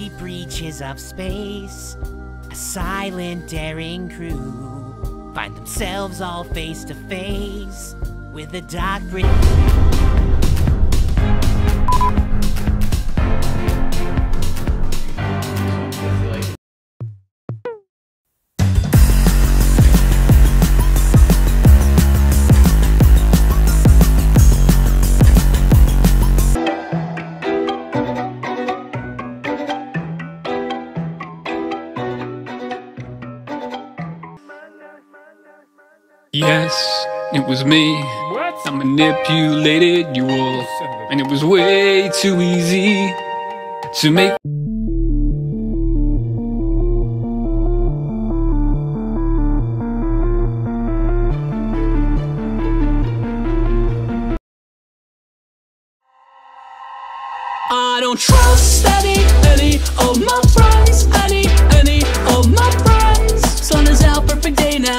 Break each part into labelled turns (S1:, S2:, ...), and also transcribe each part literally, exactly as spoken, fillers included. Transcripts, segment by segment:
S1: deep reaches of space, a silent, daring crew find themselves all face to face with the dark bridge.
S2: Yes, it was me. What? I manipulated you all, and it was way too easy to make.
S3: I don't trust any, any of my friends, any, any of my friends. Sun is out, perfect day now.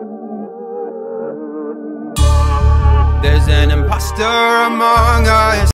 S4: There's an imposter among us.